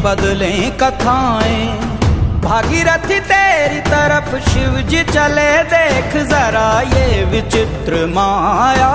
बदलें कथाएं। भागीरथी तेरी तरफ शिव जी चले, देख जरा ये विचित्र माया।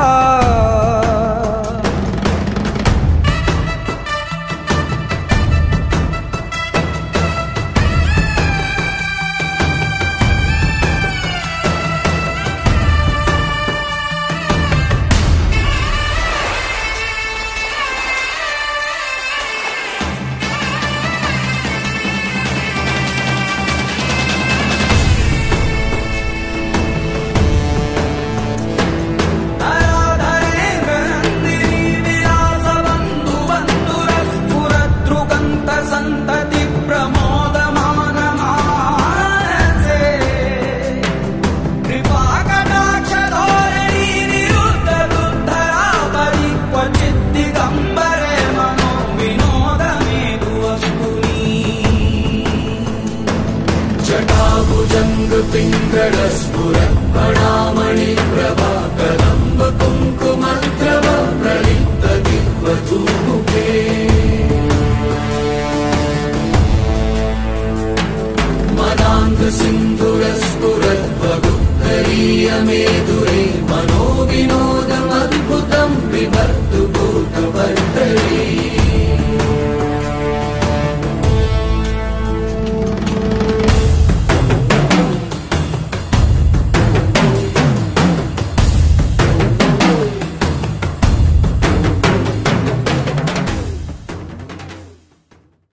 पिङ्गळस्फुरत्पणामणि प्रभा कदम्ब कुङ्कुमद्रव प्रलिप्त दिग्वधूमुखे। मदान्ध सिन्धुरस्फुरद्वगुत्तरीयमेधुरे मनोविनोदमद्भुतं बिभर्तु।